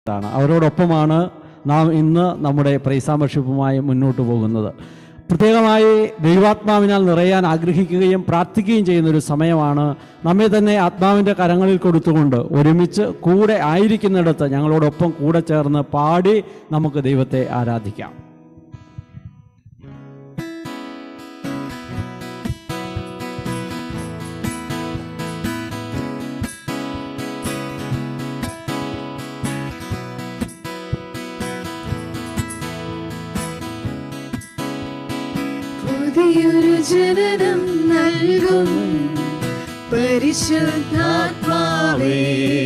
അവരോടൊപ്പമാണ് നാം ഇന്ന് നമ്മുടെ പ്രൈസ് ആൻഡ് വർഷിപ്പുമായി മുന്നോട്ട് പോകുന്നത്. പ്രത്യേകമായി ദൈവാത്മാവിനാൽ നിറയാൻ ആഗ്രഹിക്കുകയും പ്രാർത്ഥിക്കുകയും ചെയ്യുന്നൊരു സമയമാണ്. നമ്മെ തന്നെ ആത്മാവിൻ്റെ കരങ്ങളിൽ കൊടുത്തുകൊണ്ട് ഒരുമിച്ച് കൂടെ ആയിരിക്കുന്നിടത്ത് ഞങ്ങളോടൊപ്പം കൂടെ ചേർന്ന് പാടി നമുക്ക് ദൈവത്തെ ആരാധിക്കാം. പുതിയൊരു ജനനം നൽകും പരിശുദ്ധാത്മാവേ,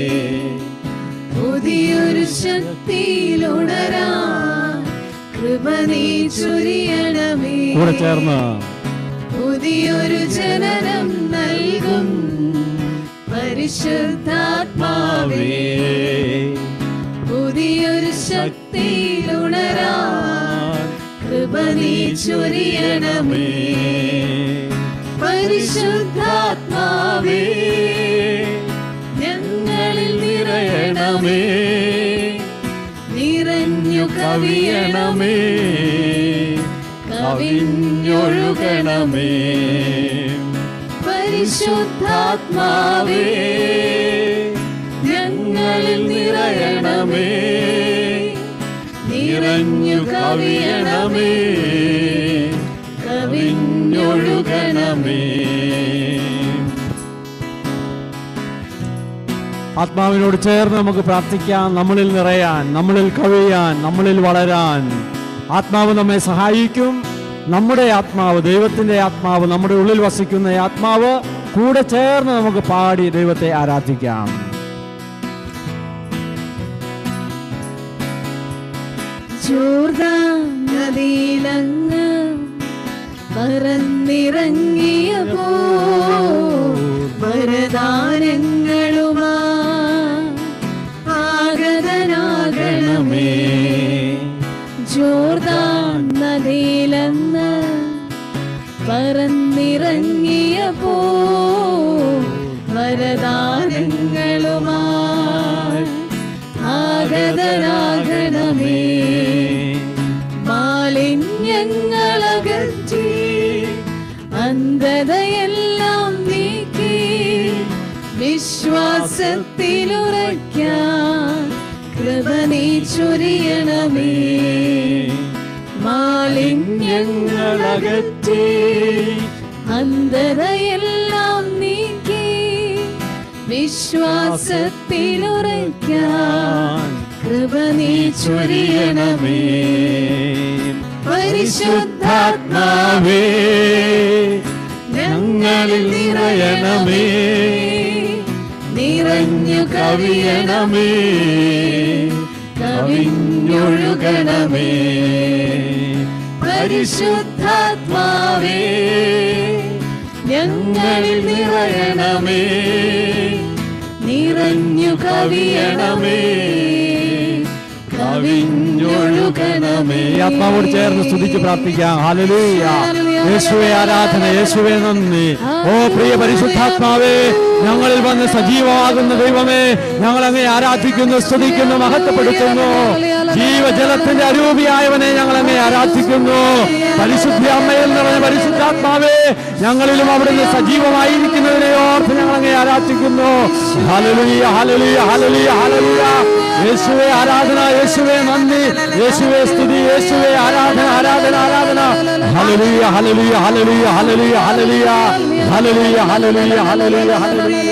പുതിയൊരു ശക്തിയിലുണരാൻ കൃപ നീ ചൊരിയണമേ. കൂടെ ചേർന്ന് പുതിയൊരു ജനനം നൽകും പരിശുദ്ധാത്മാവേ, പുതിയൊരു ശക്തിയിലുണരാൻ കൃപ നീ ചൊരിയണമേ. പരിശുദ്ധാത്മാവേ, ഞങ്ങളിൽ നിറയണമേ, നിറഞ്ഞു കവിയണമേ, കവിഞ്ഞൊഴുകണമേ. പരിശുദ്ധാത്മാവേ, ഞങ്ങളിൽ നിറയണമേ, നിറഞ്ഞു കവിയണമേ, കവിഞ്ഞൊഴുകണമേ. ആത്മാവിനോട് ചേർന്ന് നമുക്ക് പ്രാർത്ഥിക്കാം. നമ്മളിൽ നിറയാൻ, നമ്മളിൽ കവിയാൻ, നമ്മളിൽ വളരാൻ ആത്മാവ് നമ്മെ സഹായിക്കും. നമ്മുടെ ആത്മാവ്, ദൈവത്തിൻ്റെ ആത്മാവ്, നമ്മുടെ ഉള്ളിൽ വസിക്കുന്ന ആത്മാവ് കൂടെ ചേർന്ന് നമുക്ക് പാടി ദൈവത്തെ ആരാധിക്കാം. ജോർദാൻ നദിയിലങ്ങ് പറന്നിറങ്ങിയപ്പോ വരദാനങ്ങളുമാ ആഗതനാകണമേ. ജോർദാൻ നദിയിലങ്ങ് പറന്നിറങ്ങിയപ്പോ വരദാനങ്ങളുമാ ആഗതനാകണമേ. മാലിന്യങ്ങളകറ്റി അന്ധതയെല്ലാം നീക്കി വിശ്വാസത്തിലുറയ്ക്കാൻ കൃപ നീ ചൊരിയണമേ. മാലിന്യങ്ങളകറ്റി അന്ധതയെല്ലാം നീക്കി വിശ്വാസത്തിലുറയ്ക്കാൻ കൃപ നീ ചൊരിയണമേ. പരിശുദ്ധാത്മാവേ, ഞങ്ങളിൽ നിറയണമേ, നിറഞ്ഞു കവിയണമേ, കവിഞ്ഞൊഴുകണമേ. പരിശുദ്ധാത്മാവേ, ഞങ്ങളിൽ നിറയണമേ, നിറഞ്ഞു കവിയണമേ, കവിഞ്ഞൊഴുകണമേ. ആത്മാവോട് ചേർന്ന് സ്തുതിച്ച് പ്രാർത്ഥിക്കാം. ഹല്ലേലൂയ. യേശുവേ ആരാധന, യേശുവേ നന്ദി. ഓ പ്രിയ പരിശുദ്ധാത്മാവേ, ഞങ്ങളിൽ വന്ന് സജീവമാകുന്ന ദൈവമേ, ഞങ്ങൾ അങ്ങേ ആരാധിക്കുന്നു, സ്തുതിക്കുന്നു, മഹത്വപ്പെടുത്തുന്നു. ജീവജലത്തിന്റെ അരൂപിയായവനെ ഞങ്ങൾ അങ്ങേ ആരാധിക്കുന്നു. പരിശുദ്ധ അമ്മയിൽ നിറഞ്ഞ പരിശുദ്ധാത്മാവേ, ഞങ്ങളിലും അവിടുന്ന് സജീവമായിരിക്കുന്നതിനെ ഓർത്ത് ഞങ്ങൾ അങ്ങേ ആരാധിക്കുന്നു. ഹല്ലേലൂയ, ഹല്ലേലൂയ, ഹല്ലേലൂയ, ഹല്ലേലൂയ. യേശുവേ ആരാധന, യേശുവേ നന്ദി, യേശുവേ സ്തുതി, യേശുവേ ആരാധന, ആരാധന, ആരാധന. ഹല്ലേലൂയ, ഹല്ലേലൂയ, ഹല്ലേലൂയ, ഹല്ലേലൂയ, ഹല്ലേലൂയ, ഹല്ലേലൂയ, ഹല്ലേലൂയ, ഹല്ലേലൂയ, ഹല്ലേലൂയ.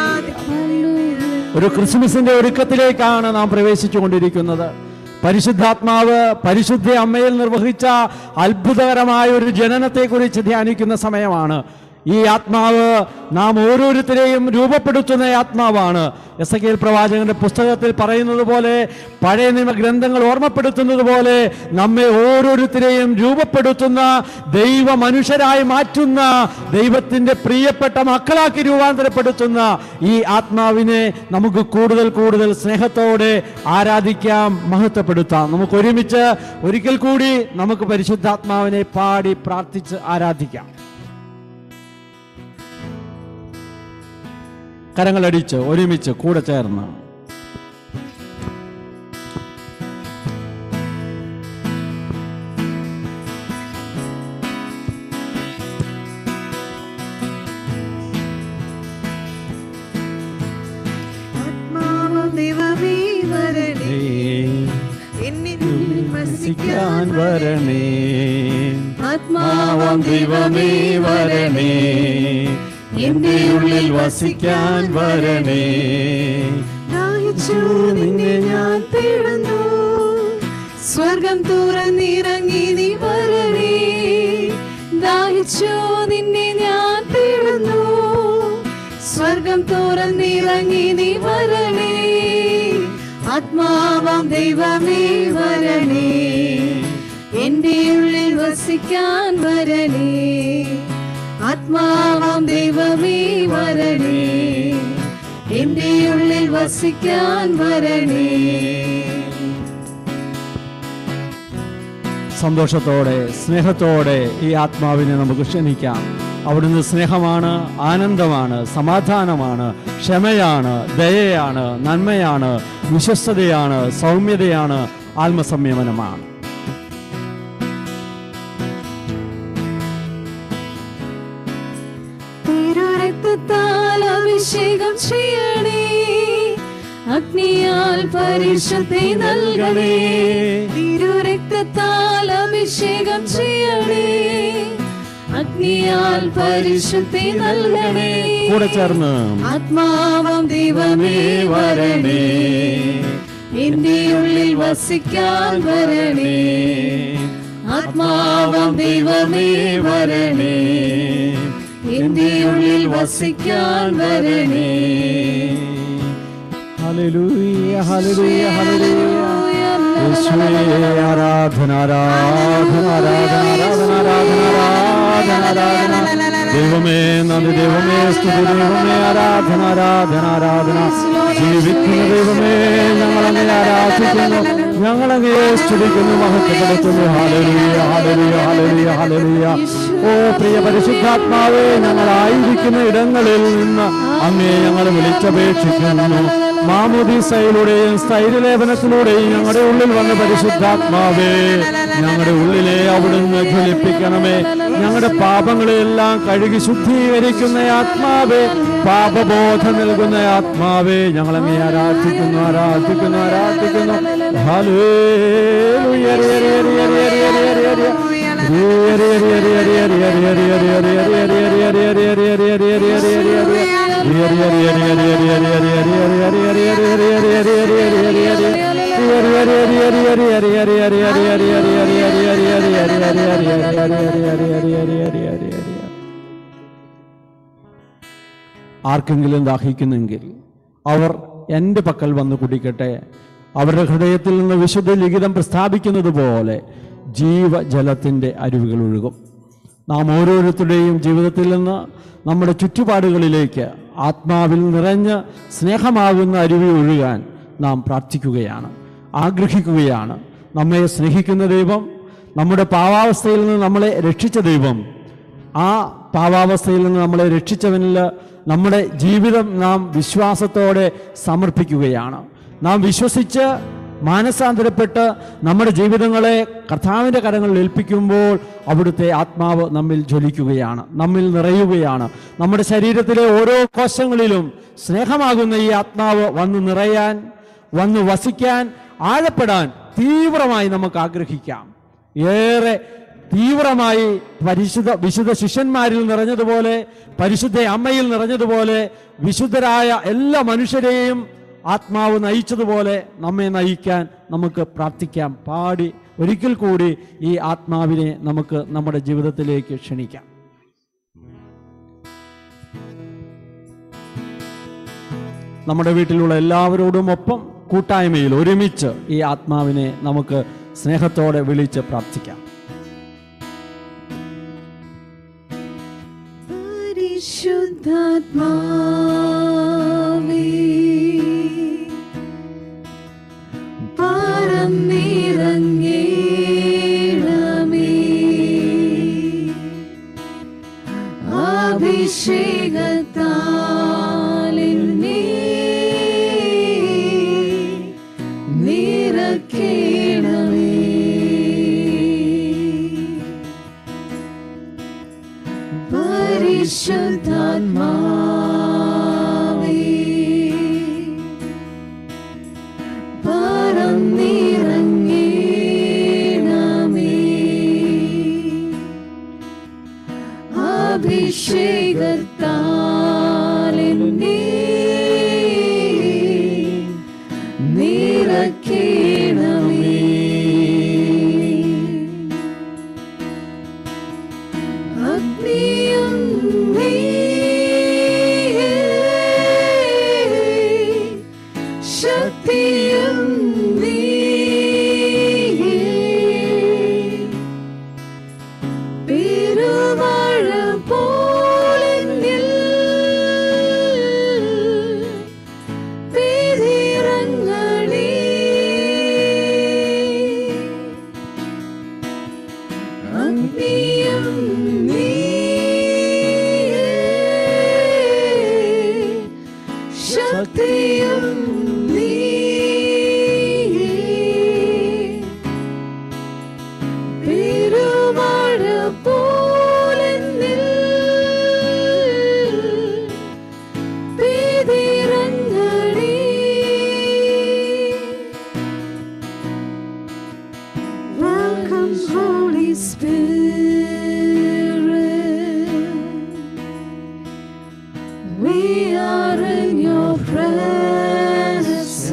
ഒരു ക്രിസ്മസിന്റെ ഒരുക്കത്തിലേക്കാണ് നാം പ്രവേശിച്ചുകൊണ്ടിരിക്കുന്നത്. പരിശുദ്ധാത്മാവ് പരിശുദ്ധ അമ്മയിൽ നിർവഹിച്ച അത്ഭുതകരമായ ഒരു ജനനത്തെക്കുറിച്ച് ധ്യാനിക്കുന്ന സമയമാണ്. ഈ ആത്മാവ് നാം ഓരോരുത്തരെയും രൂപപ്പെടുത്തുന്ന ആത്മാവാണ്. എസെക്കിയേൽ പ്രവാചകന്റെ പുസ്തകത്തിൽ പറയുന്നത് പോലെ, പഴയ നിയമ ഗ്രന്ഥങ്ങൾ ഓർമ്മപ്പെടുത്തുന്നത് പോലെ, നമ്മെ ഓരോരുത്തരെയും രൂപപ്പെടുത്തുന്ന, ദൈവ മനുഷ്യരായി മാറ്റുന്ന, ദൈവത്തിൻ്റെ പ്രിയപ്പെട്ട മക്കളാക്കി രൂപാന്തരപ്പെടുത്തുന്ന ഈ ആത്മാവിനെ നമുക്ക് കൂടുതൽ കൂടുതൽ സ്നേഹത്തോടെ ആരാധിക്കാം, മഹത്വപ്പെടുത്താം. നമുക്ക് ഒരുമിച്ച് ഒരിക്കൽ കൂടി നമുക്ക് പരിശുദ്ധാത്മാവിനെ പാടി പ്രാർത്ഥിച്ച് ആരാധിക്കാം. കരങ്ങളടിച്ച് ഒരുമിച്ച് കൂടെ ചേർന്ന് വസിക്കാൻ വരണേ. ആത്മാവാം ദൈവമേ വരണേ, എന്റെ ഉള്ളിൽ വസിക്കാൻ വരണേ. ദാഹിച്ചു നിന്നെ ഞാൻ തേടുന്നു, സ്വർഗം തുറന്നിറങ്ങി നീ വരണേ. ദാഹിച്ചു നിന്നെ ഞാൻ തേടുന്നു, സ്വർഗം തുറന്നിറങ്ങി നീ വരണേ. ആത്മാവാം ദൈവമേ വരണേ, എന്റെ ഉള്ളിൽ വസിക്കാൻ വരണേ. ആത്മാവാം ദൈവമേ വരണേ, എന്റെ ഉള്ളിൽ വസിക്കാൻ വരണേ. സന്തോഷത്തോടെ സ്നേഹത്തോടെ ഈ ആത്മാവിനെ നമുക്ക് ക്ഷണിക്കാം. അവിടുന്ന് സ്നേഹമാണ്, ആനന്ദമാണ്, സമാധാനമാണ്, ക്ഷമയാണ്, ദയയാണ്, നന്മയാണ്, വിശ്വസ്തതയാണ്, സൗമ്യതയാണ്, ആത്മസംയമനമാണ്. തിരുരക്തത്താൽ അഭിഷേകം ചെയ്യണേ, അഗ്നിയാൽ പരിശുദ്ധി നൽകണേ. തിരുരക്തത്താൽ അഭിഷേകം ചെയ്യണേ, അഗ്നിയാൽ പരിശുദ്ധി നൽകണേ. കൂടെ ചേർന്ന് ആത്മാവാം ദൈവമേ വരണേ, എന്റെ ഉള്ളിൽ വസിക്കാൻ വരണേ. ആത്മാവാം ദൈവമേ വരണേ, എന്റെ ഉള്ളിൽ വസിക്കാൻ വരണേ. ഹല്ലേലൂയ ഹല്ലേലൂയ ഹല്ലേലൂയ. യേശുവേ ആരാധന ആരാധന ആരാധന ആരാധന ആരാധന ആരാധന. ദൈവമേ നന്ദി, ദൈവമേ സ്തുതി, ദൈവമേ ആരാധന ആരാധന ആരാധന. ജീവിക്കുന്ന ദൈവമേ ഞങ്ങളങ്ങേ ആരാധിക്കുന്നു, ഞങ്ങളങ്ങേ സ്തുതിക്കുന്നു, മഹത്വപ്പെടുത്തുന്നു. ഹല്ലേലൂയ ഹല്ലേലൂയ ഹല്ലേലൂയ ഹല്ലേലൂയ. ഓ പ്രിയ പരിശുദ്ധാത്മാവേ, ഞങ്ങളായിരിക്കുന്ന ഇടങ്ങളിൽ നിന്ന് അങ്ങേ ഞങ്ങൾ വിളിച്ചപേക്ഷിക്കുന്നു. മാമോദീസയിലൂടെയും സ്ഥൈര്യലേപനത്തിലൂടെയും ഞങ്ങളുടെ ഉള്ളിൽ വന്ന പരിശുദ്ധാത്മാവേ, ഞങ്ങളുടെ ഉള്ളിലെ അവിടുന്ന് ജ്വലിപ്പിക്കണമേ. ഞങ്ങളുടെ പാപങ്ങളെല്ലാം കഴുകി ശുദ്ധീകരിക്കുന്ന ആത്മാവേ, പാപബോധം നൽകുന്ന ആത്മാവേ, ഞങ്ങളങ്ങേ ആരാധിക്കുന്നു ആരാധിക്കുന്നു ആരാധിക്കുന്നു. ഹല്ലേലൂയ. ആർക്കെങ്കിലും ദാഹിക്കുന്നെങ്കിൽ അവർ എൻ്റെ പക്കൽ വന്ന് കുടിക്കട്ടെ. അവരുടെ ഹൃദയത്തിൽ നിന്ന് വിശുദ്ധ ലിഖിതം പ്രസ്താവിക്കുന്നത് പോലെ ജീവജലത്തിൻ്റെ അരുവികൾ ഒഴുകും. നാം ഓരോരുത്തരുടെയും ജീവിതത്തിൽ നിന്ന് നമ്മുടെ ചുറ്റുപാടുകളിലേക്ക് ആത്മാവിൽ നിറഞ്ഞ് സ്നേഹമാകുന്ന അരുവി ഒഴുകാൻ നാം പ്രാർത്ഥിക്കുകയാണ്, ആഗ്രഹിക്കുകയാണ്. നമ്മെ സ്നേഹിക്കുന്ന ദൈവം, നമ്മുടെ പാവാവസ്ഥയിൽ നിന്ന് നമ്മളെ രക്ഷിച്ച ദൈവം, ആ പാവാവസ്ഥയിൽ നിന്ന് നമ്മളെ രക്ഷിച്ചവനിൽ നമ്മുടെ ജീവിതം നാം വിശ്വാസത്തോടെ സമർപ്പിക്കുകയാണ്. നാം വിശ്വസിച്ച് മാനസാന്തരപ്പെട്ട് നമ്മുടെ ജീവിതങ്ങളെ കർത്താവിൻ്റെ കരങ്ങളിൽ ഏൽപ്പിക്കുമ്പോൾ അവിടുത്തെ ആത്മാവ് നമ്മിൽ ജ്വലിക്കുകയാണ്, നമ്മിൽ നിറയുകയാണ്. നമ്മുടെ ശരീരത്തിലെ ഓരോ കോശങ്ങളിലും സ്നേഹമാകുന്ന ഈ ആത്മാവ് വന്ന് നിറയാൻ, വന്ന് വസിക്കാൻ, ആഴപ്പെടാൻ തീവ്രമായി നമുക്ക് ആഗ്രഹിക്കാം. ഏറെ തീവ്രമായി വിശുദ്ധ ശിഷ്യന്മാരിൽ നിറഞ്ഞതുപോലെ, പരിശുദ്ധ അമ്മയിൽ നിറഞ്ഞതുപോലെ, വിശുദ്ധരായ എല്ലാ മനുഷ്യരെയും ആത്മാവ് നയിച്ചതുപോലെ നമ്മെ നയിക്കാൻ നമുക്ക് പ്രാർത്ഥിക്കാം. പാടി ഒരിക്കൽ കൂടി ഈ ആത്മാവിനെ നമുക്ക് നമ്മുടെ ജീവിതത്തിലേക്ക് ക്ഷണിക്കാം. നമ്മുടെ വീട്ടിലുള്ള എല്ലാവരോടും ഒപ്പം കൂട്ടായ്മയിൽ ഒരുമിച്ച് ഈ ആത്മാവിനെ നമുക്ക് സ്നേഹത്തോടെ വിളിച്ച് പ്രാർത്ഥിക്കാം. പരിശുദ്ധാത്മാവേ, പറന്നിറങ്ങേണമേ, അഭിഷേകത്താൽ എന്നെ നിറയ്ക്കണമേ. പരിശുദ്ധാത്മാവേ, പറന്നിറങ്ങേണമേ, Spirit, we are in your presence.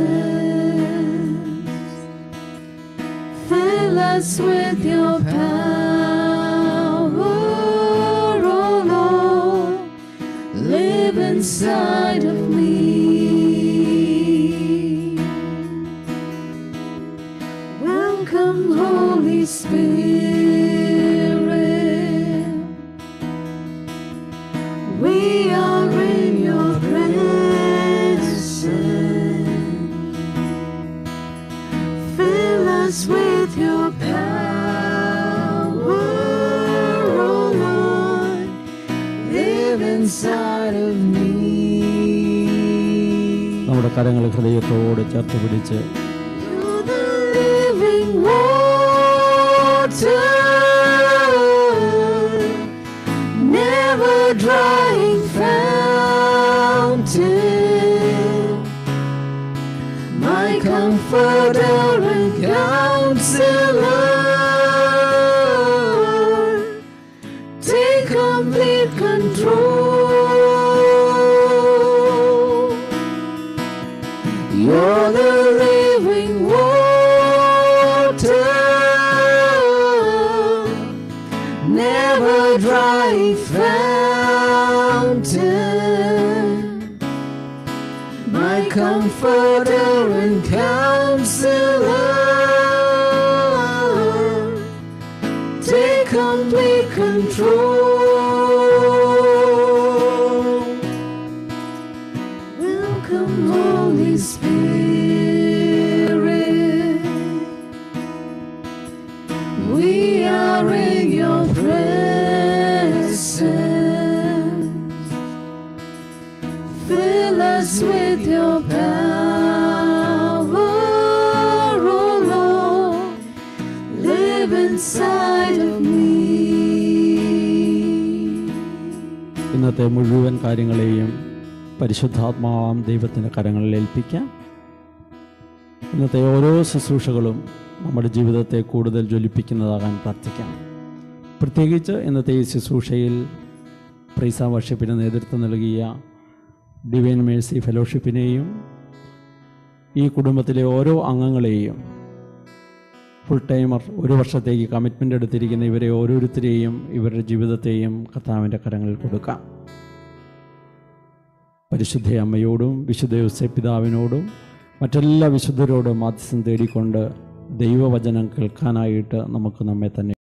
Fill us with your power, oh Lord. Live inside of me. Welcome, Holy Spirit. We are in your presence. Fill us with your power, oh Lord. Live inside of me. നമ്മുടെ കരങ്ങൾ ഹൃദയത്തോട് ചേർത്ത് പിടിച്ച് You're the living water, never drying fountain, my comforter and counselor. Take complete control. You're the living water, never dry fountain, my comforter and counselor. Take complete control. Welcome, Holy Spirit. We are in your presence. Fill us with your power, oh Lord. Live inside of me. ഇന്നത്തെ മുഴുവൻ കാര്യങ്ങളെയും പരിശുദ്ധാത്മാവാം ദൈവത്തിൻ്റെ കരങ്ങളിൽ ഏൽപ്പിക്കാം. ഇന്നത്തെ ഓരോ ശുശ്രൂഷകളും നമ്മുടെ ജീവിതത്തെ കൂടുതൽ ജ്വലിപ്പിക്കുന്നതാകാൻ പ്രാർത്ഥിക്കാം. പ്രത്യേകിച്ച് ഇന്നത്തെ ഈ ശുശ്രൂഷയിൽ പ്രൈസ് ആൻഡ് വർഷിപ്പിന് നേതൃത്വം നൽകിയ ഡിവൈൻ മേഴ്സി ഫെലോഷിപ്പിനെയും ഈ കുടുംബത്തിലെ ഓരോ അംഗങ്ങളെയും ഫുൾ ടൈമർ 1 വർഷത്തേക്ക് കമ്മിറ്റ്മെൻ്റ് എടുത്തിരിക്കുന്ന ഇവരെ ഓരോരുത്തരെയും ഇവരുടെ ജീവിതത്തെയും കർത്താവിൻ്റെ കരങ്ങളിൽ കൊടുക്കാം. പരിശുദ്ധ അമ്മയോടും വിശുദ്ധ യോസേപ്പ് പിതാവിനോടും മറ്റെല്ലാ വിശുദ്ധരോടും മാധ്യസ്ഥം തേടിക്കൊണ്ട് ദൈവവചനം കേൾക്കാനായിട്ട് നമുക്ക് നമ്മെ തന്നെ